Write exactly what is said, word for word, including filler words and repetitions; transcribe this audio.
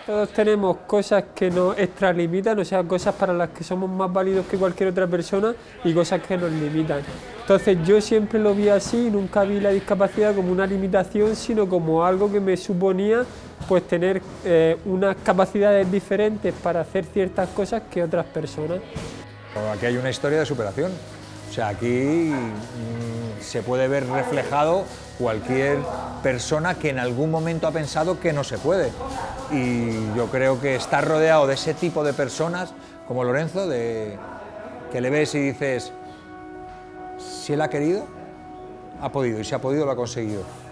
Todos tenemos cosas que nos extralimitan, o sea, cosas para las que somos más válidos que cualquier otra persona y cosas que nos limitan. Entonces yo siempre lo vi así, nunca vi la discapacidad como una limitación, sino como algo que me suponía pues tener eh, unas capacidades diferentes para hacer ciertas cosas que otras personas. Aquí hay una historia de superación. O sea, aquí mmm, se puede ver reflejado cualquier persona que en algún momento ha pensado que no se puede. Y yo creo que estar rodeado de ese tipo de personas, como Lorenzo, de, que le ves y dices, si él ha querido, ha podido, y si ha podido, lo ha conseguido.